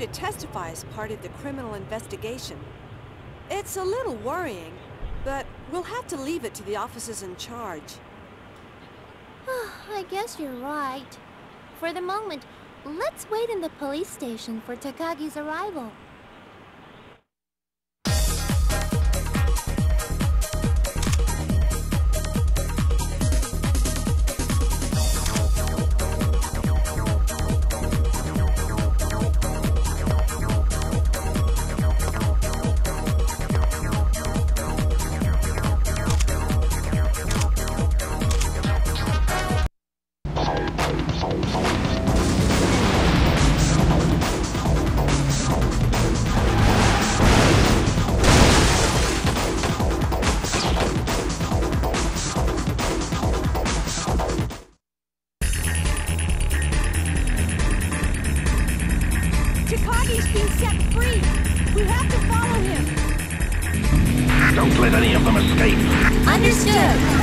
to testify as part of the criminal investigation. It's a little worrying, but we'll have to leave it to the officers in charge. I guess you're right. For the moment, let's wait in the police station for Takagi's arrival. Takagi's been set free! We have to follow him! Don't let any of them escape! Understood!